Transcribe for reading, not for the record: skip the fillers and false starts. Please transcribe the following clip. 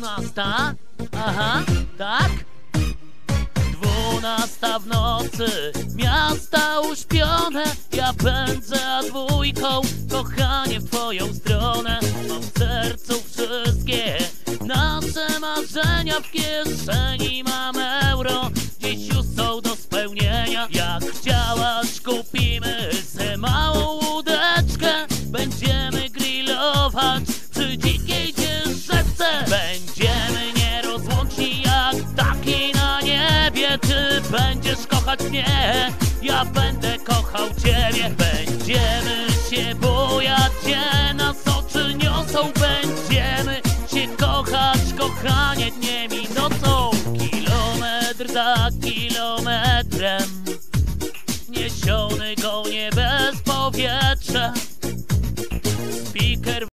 12? Aha, tak? 12 w nocy, miasta uśpione. Ja pędzę A2, kochanie, w twoją stronę. Mam w sercu wszystkie nasze marzenia. W kieszeni mam euro, dziś już są do spełnienia. Jak chciałaś, kupimy se małą łódeczkę. Będziemy grillować przy dzikiej dzierżawce. Będziemy nierozłączni jak ptaki na niebie. Ty będziesz kochać mnie, ja będę kochał ciebie. Będziemy się bujać, gdzie nas oczy niosą. Będziemy się kochać, kochanie, dniem i nocą. Kilometr za kilometrem, niesiony konie bez powietrza. Speaker